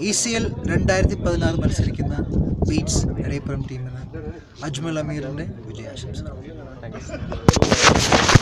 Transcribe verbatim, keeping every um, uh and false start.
E C L രണ്ടായിരത്തി പതിനാറ് മത്സരിക്കുന്ന ബീറ്റ്സ് എടയപ്പുറം ടീമിന് അജ്മൽ അമീറിൻ്റെ വിജയാശംസകൾ.